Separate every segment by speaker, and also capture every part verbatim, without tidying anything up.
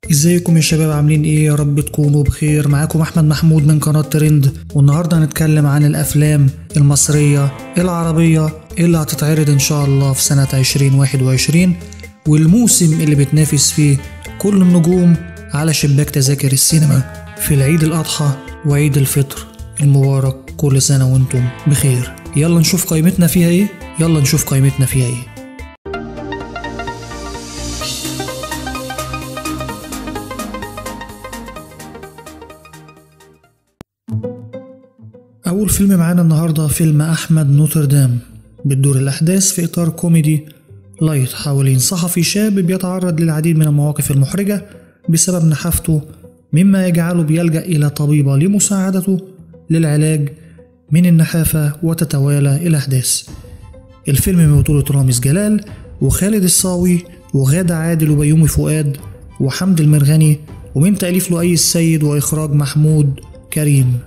Speaker 1: ازيكم يا شباب؟ عاملين ايه؟ يا رب تكونوا بخير. معاكم احمد محمود من قناة ترند، والنهاردة هنتكلم عن الافلام المصرية العربية اللي هتتعرض ان شاء الله في سنة عشرين واحد وعشرين، والموسم اللي بتنافس فيه كل النجوم على شباك تذاكر السينما في العيد الاضحى وعيد الفطر المبارك. كل سنة وانتم بخير. يلا نشوف قائمتنا فيها ايه يلا نشوف قائمتنا فيها ايه أول فيلم معانا النهاردة فيلم أحمد نوتردام، بتدور الأحداث في إطار كوميدي لايت حوالين صحفي شاب بيتعرض للعديد من المواقف المحرجة بسبب نحافته، مما يجعله بيلجأ إلى طبيبة لمساعدته للعلاج من النحافة، وتتوالى الأحداث. الفيلم من بطولة رامز جلال وخالد الصاوي وغادة عادل وبيومي فؤاد وحمد المرغني، ومن تأليف لؤي السيد وإخراج محمود كريم.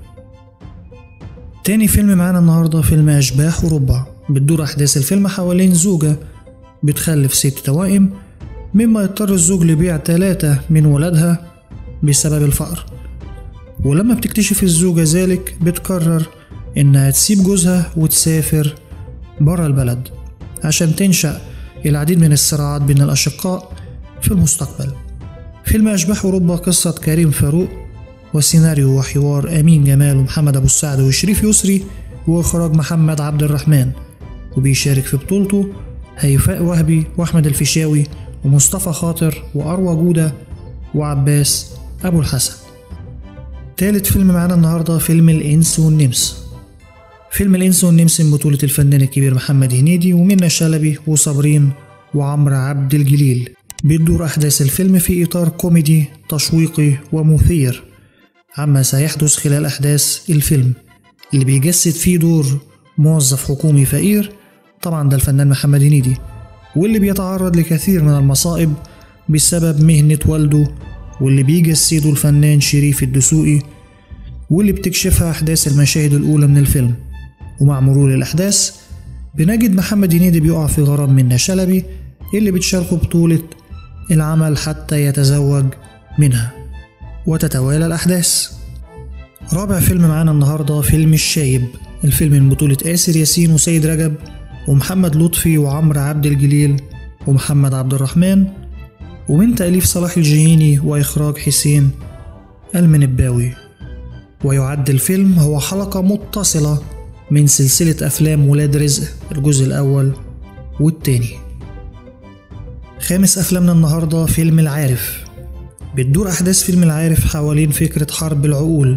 Speaker 1: تاني فيلم معانا النهاردة فيلم أشباح أوروبا، بتدور أحداث الفيلم حوالين زوجة بتخلف ست توائم، مما يضطر الزوج لبيع ثلاثة من ولادها بسبب الفقر، ولما بتكتشف الزوجة ذلك بتقرر إنها تسيب جوزها وتسافر برا البلد عشان تنشأ العديد من الصراعات بين الأشقاء في المستقبل. فيلم أشباح أوروبا قصة كريم فاروق، وسيناريو وحوار أمين جمال ومحمد أبو السعد وشريف يسري، وإخراج محمد عبد الرحمن، وبيشارك في بطولته هيفاء وهبي وأحمد الفيشاوي ومصطفى خاطر وأروى جودة وعباس أبو الحسن. تالت فيلم معانا النهاردة فيلم الإنس والنمس. فيلم الإنس والنمس من بطولة الفنان الكبير محمد هنيدي ومنى شلبي وصابرين وعمرو عبد الجليل. بتدور أحداث الفيلم في إطار كوميدي تشويقي ومثير عما سيحدث خلال أحداث الفيلم، اللي بيجسد فيه دور موظف حكومي فقير، طبعا ده الفنان محمد هنيدي، واللي بيتعرض لكثير من المصائب بسبب مهنة والده، واللي بيجسده الفنان شريف الدسوقي، واللي بتكشفها أحداث المشاهد الأولى من الفيلم. ومع مرور الأحداث بنجد محمد هنيدي بيقع في غرام منى شلبي اللي بتشاركه بطولة العمل حتى يتزوج منها، وتتوالى الأحداث. رابع فيلم معانا النهاردة فيلم الشايب، الفيلم من بطولة آسر ياسين وسيد رجب ومحمد لطفي وعمرو عبد الجليل ومحمد عبد الرحمن، ومن تأليف صلاح الجهيني وإخراج حسين المنباوي. ويعد الفيلم هو حلقة متصلة من سلسلة أفلام ولاد رزق الجزء الأول والتاني. خامس أفلامنا النهاردة فيلم العارف، بتدور أحداث فيلم العارف حوالين فكرة حرب العقول،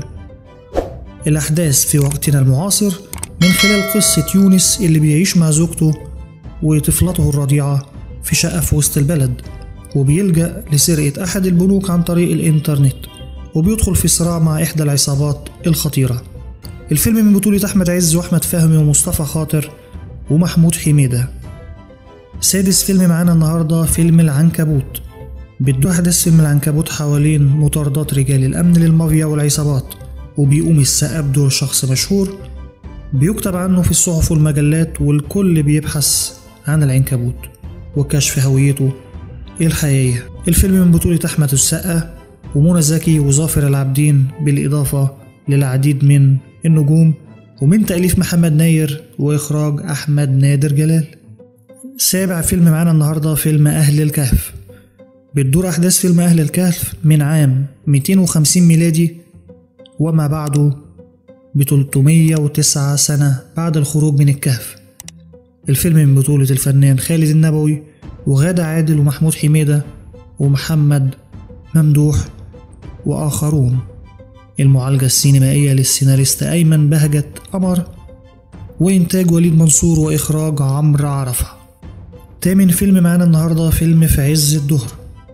Speaker 1: الأحداث في وقتنا المعاصر من خلال قصة يونس اللي بيعيش مع زوجته وطفلته الرضيعة في شقة في وسط البلد، وبيلجأ لسرقة أحد البنوك عن طريق الإنترنت، وبيدخل في صراع مع إحدى العصابات الخطيرة. الفيلم من بطولة أحمد عز وأحمد فهمي ومصطفى خاطر ومحمود حميدة. سادس فيلم معانا النهاردة فيلم العنكبوت، بتدور أحداث فيلم العنكبوت حوالين مطاردات رجال الأمن للمافيا والعصابات، وبيقوم السقا بدور شخص مشهور بيكتب عنه في الصحف والمجلات، والكل بيبحث عن العنكبوت وكشف هويته الحقيقية. الفيلم من بطولة أحمد السقا ومنى زكي وظافر العابدين، بالإضافة للعديد من النجوم، ومن تأليف محمد ناير وإخراج أحمد نادر جلال. سابع فيلم معانا النهاردة فيلم أهل الكهف، بتدور أحداث فيلم أهل الكهف من عام مئتين وخمسين ميلادي وما بعده ب ثلاثمئة وتسعة سنة بعد الخروج من الكهف. الفيلم من بطولة الفنان خالد النبوي وغادة عادل ومحمود حميدة ومحمد ممدوح وآخرون. المعالجة السينمائية للسيناريست أيمن بهجت قمر، وإنتاج وليد منصور وإخراج عمرو عرفة. تامن فيلم معانا النهاردة فيلم في عز الظهر،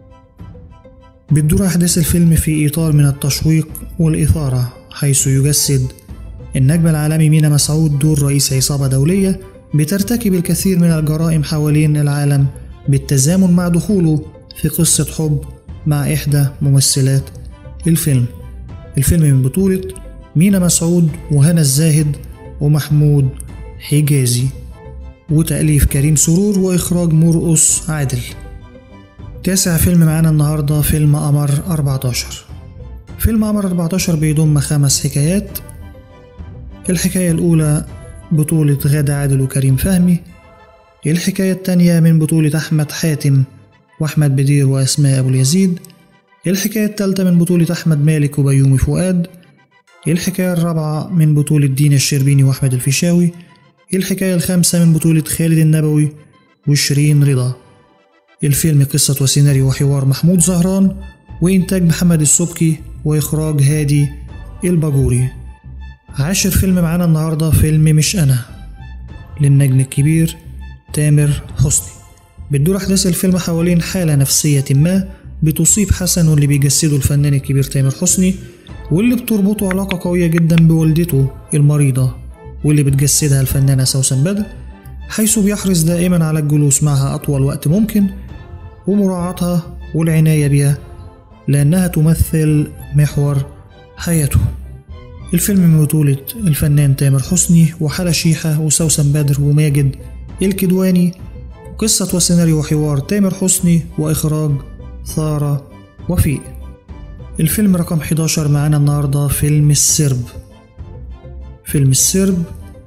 Speaker 1: بتدور أحداث الفيلم في إطار من التشويق والإثارة، حيث يجسد النجم العالمي مينا مسعود دور رئيس عصابة دولية بترتكب الكثير من الجرائم حوالين العالم، بالتزامن مع دخوله في قصة حب مع إحدى ممثلات الفيلم. الفيلم من بطولة مينا مسعود وهنا الزاهد ومحمود حجازي، وتأليف كريم سرور وإخراج مرقص عادل. تاسع فيلم معانا النهاردة فيلم قمر أربعتاشر. فيلم قمر أربعتاشر بيضم خمس حكايات. الحكاية الأولى بطولة غادة عادل وكريم فهمي. الحكاية التانية من بطولة أحمد حاتم وأحمد بدير وأسماء أبو اليزيد. الحكاية التالتة من بطولة أحمد مالك وبيومي فؤاد. الحكاية الرابعة من بطولة دينا الشربيني وأحمد الفيشاوي. الحكاية الخامسة من بطولة خالد النبوي وشيرين رضا. الفيلم قصة وسيناريو وحوار محمود زهران، وإنتاج محمد السبكي، وإخراج هادي الباجوري. عاشر فيلم معانا النهاردة فيلم مش أنا للنجم الكبير تامر حسني. بتدور أحداث الفيلم حوالين حالة نفسية ما بتصيب حسن واللي بيجسده الفنان الكبير تامر حسني، واللي بتربطه علاقة قوية جدا بوالدته المريضة واللي بتجسدها الفنانة سوسن بدر، حيث بيحرص دائما على الجلوس معها أطول وقت ممكن ومراعاتها والعناية بها لأنها تمثل محور حياته. الفيلم من بطولة الفنان تامر حسني وحلا شيحة وسوسن بدر وماجد الكدواني، قصة وسيناريو وحوار تامر حسني، وإخراج ثارة وفيق. الفيلم رقم حداشر معانا النهاردة فيلم السرب. فيلم السرب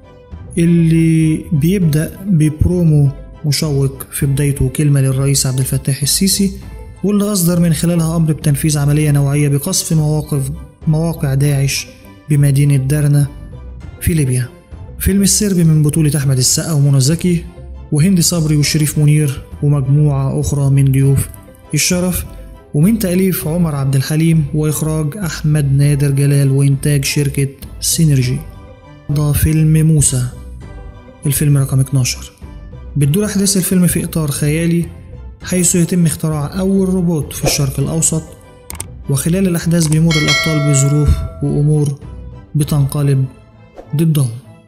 Speaker 1: اللي بيبدأ ببرومو مشوق في بدايته كلمة للرئيس عبد الفتاح السيسي، واللي أصدر من خلالها أمر بتنفيذ عملية نوعية بقصف مواقف مواقع داعش بمدينة درنا في ليبيا. فيلم السرب من بطولة أحمد السقا ومنى زكي وهند صبري وشريف منير ومجموعة أخرى من ضيوف الشرف، ومن تأليف عمر عبد الحليم وإخراج أحمد نادر جلال وإنتاج شركة سينرجي. ده فيلم موسى. الفيلم رقم اتناشر. بتدور أحداث الفيلم في إطار خيالي، حيث يتم اختراع أول روبوت في الشرق الأوسط، وخلال الأحداث بيمر الأبطال بظروف وأمور بتنقلب ضدهم.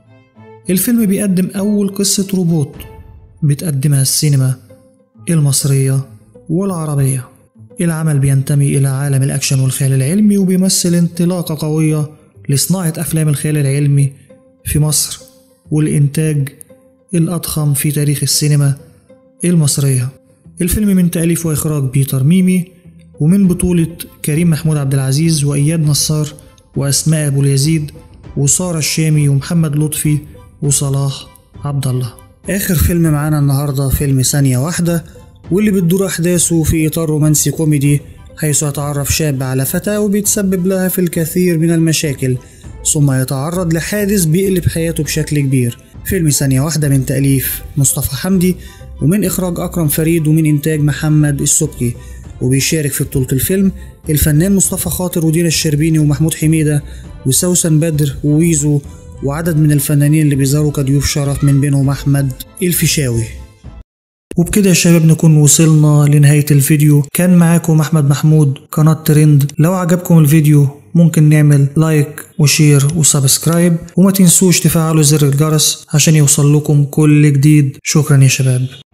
Speaker 1: الفيلم بيقدم أول قصة روبوت بتقدمها السينما المصرية والعربية. العمل بينتمي إلى عالم الأكشن والخيال العلمي، وبيمثل انطلاقة قوية لصناعة أفلام الخيال العلمي في مصر والإنتاج الأضخم في تاريخ السينما المصرية. الفيلم من تأليف وإخراج بيتر ميمي، ومن بطولة كريم محمود عبد العزيز وإياد نصار وأسماء أبو اليزيد وسارة الشامي ومحمد لطفي وصلاح عبد الله. آخر فيلم معانا النهاردة فيلم ثانية واحدة، واللي بتدور أحداثه في إطار رومانسي كوميدي، حيث يتعرف شاب على فتاة وبيتسبب لها في الكثير من المشاكل، ثم يتعرض لحادث بيقلب حياته بشكل كبير. فيلم ثانية واحدة من تأليف مصطفى حمدي، ومن إخراج أكرم فريد، ومن إنتاج محمد السبكي. وبيشارك في بطولة الفيلم الفنان مصطفى خاطر ودينا الشربيني ومحمود حميدة وسوسن بدر وويزو، وعدد من الفنانين اللي بيظهروا كضيوف شرف من بينهم أحمد الفيشاوي. وبكده يا شباب نكون وصلنا لنهاية الفيديو. كان معاكم أحمد محمود، قناة ترند. لو عجبكم الفيديو ممكن نعمل لايك وشير وسبسكرايب، وما تنسوش تفعلوا زر الجرس عشان يوصل لكم كل جديد. شكرا يا شباب.